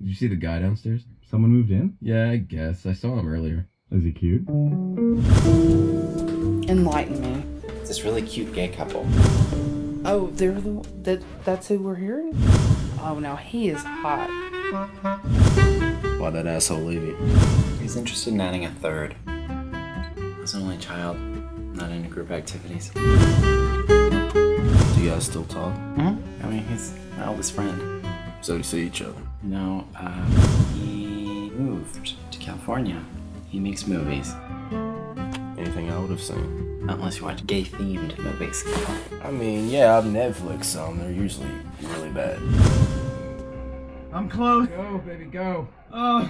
Did you see the guy downstairs? Someone moved in? Yeah, I guess. I saw him earlier. Is he cute? Enlighten me. It's this really cute gay couple. Oh, they're that's who we're hearing? Oh, now he is hot. Why'd that asshole leave you? He's interested in adding a third. I was an only child, not into group activities. Do you guys still talk? I mean, he's my oldest friend. So you see each other? No, he moved to California. He makes movies. Anything I would have seen? Not unless you watch gay-themed movies. I mean, yeah, I've Netflix some. They're usually really bad. I'm close. Go, baby, go. How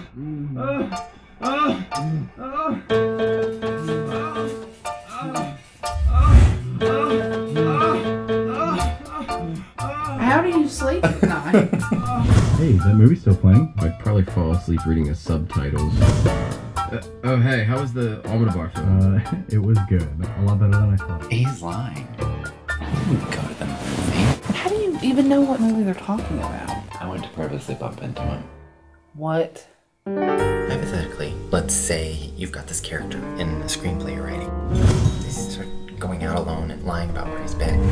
How do you sleep at night? Hey, that movie's still playing? I'd probably fall asleep reading the subtitles. Oh, hey, how was the Almodovar film? It was good. A lot better than I thought. He's lying. I didn't go to the movie. How do you even know what movie they're talking about? I went to purposely bump into him. What? Hypothetically, let's say you've got this character in a screenplay you're writing. He's sort of going out alone and lying about where he's been.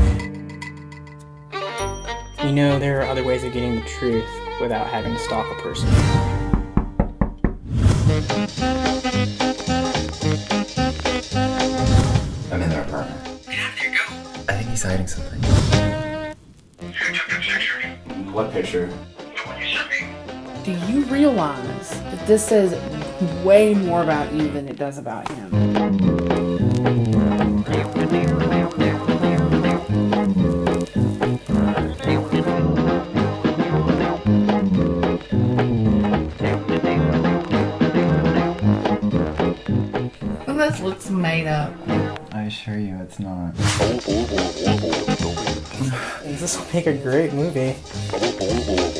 You know, there are other ways of getting the truth without having to stalk a person. I'm in their apartment. Get out of there, go! I think he's hiding something. Who took the picture? What picture? The one you sent me? Do you realize that this says way more about you than it does about him? This looks made up. I assure you it's not. This will make a great movie.